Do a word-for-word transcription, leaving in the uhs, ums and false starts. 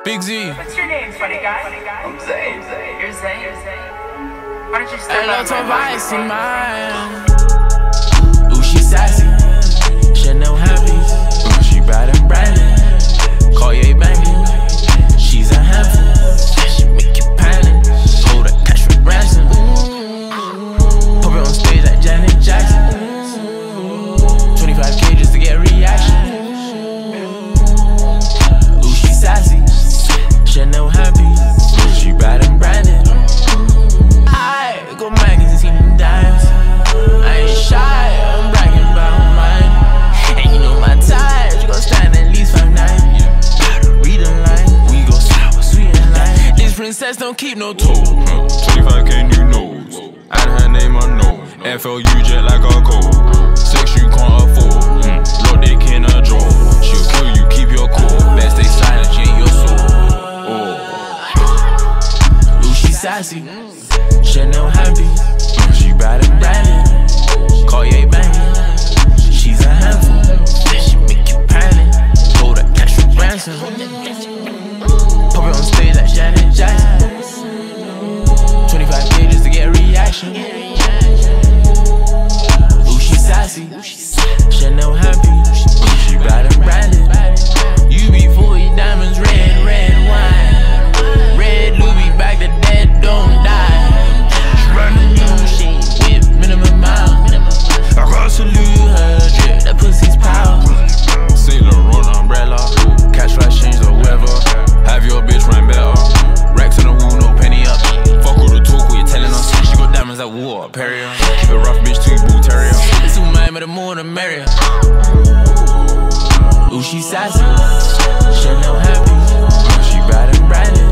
Big Z. What's your name, funny guy? I'm Zay. You're Zay. Why don't you step Hello out to my Vice in mine. Ooh, she sassy. Chanel heavy. Ooh, she bad and branded. Cartier banging. She's a handful. She make you panic. Hold that cash for ransom. Pop it on stage like Janet Jackson. twenty-five K just to get a reaction. Ooh, she sassy. Chanel happy. Ooh, she bad and branded. I go magazines, see them dimes. I ain't shy, I'm bragging about mine. And you know my ties, you gon' stand at least five nine. Gotta read a line, we go sour, sweet and lime. This princess don't keep no toes. twenty-five K new nose, and her name unknown. F L U jet like a code. Sex you can't afford. Mm. Lock dick in a drawer. She'll kill you, keep your cool. Best stay silent, she ain't your soul. Oh. Ooh, she sassy. Chanel happy. Ooh, she bad and branded. Cartier banging. She's a handful. She make you panic. Hold that cash for ransom. Pop it on stage like Janet Jackson. twenty-five K just to get a reaction. Ooh, she sassy. Chanel happy. Ooh, she bad and branded. You be forty diamonds, red, red wine. Red Louis back the dead don't die. She run the new shit with minimum mile. I gotta salute her drip, that pussy's power. Saint Laurent umbrella. Cash flash change the weather. Have your bitch run better. Racks on the wall, no penny up. Fuck all the talk, what you telling us. She got diamonds like water, Perrier. Keep a rough bitch to bull terrier. It's too mad, but the more the merrier. Ooh, she sassy. Chanel happy. Ooh, she bad and branded.